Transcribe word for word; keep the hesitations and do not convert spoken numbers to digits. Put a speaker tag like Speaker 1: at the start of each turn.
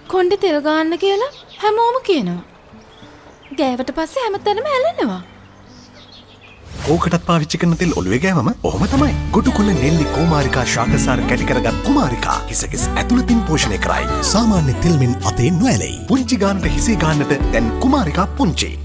Speaker 1: කොණ්ඩේ තෙල් ගන්න කියලා හැමෝම කියනවා. ගෑවට පස්සේ හැමතැනම ඇලෙනවා.
Speaker 2: ඕකටත් පාවිච්චි කරන තෙල් ඔළුවේ ගෑවම ඔහොම තමයි. ගොටුකුල නෙල්ලි කුමාරිකා ශාකසාර කැටි කරගත් කුමාරිකා හිසකිස් ඇතුළතින් පෝෂණය කරයි. සාමාන්‍ය තෙල් මෙන් අතේ නොඇලෙයි. පුංචි ගානට හිසේ ගන්නට දැන් කුමාරිකා පුංචි.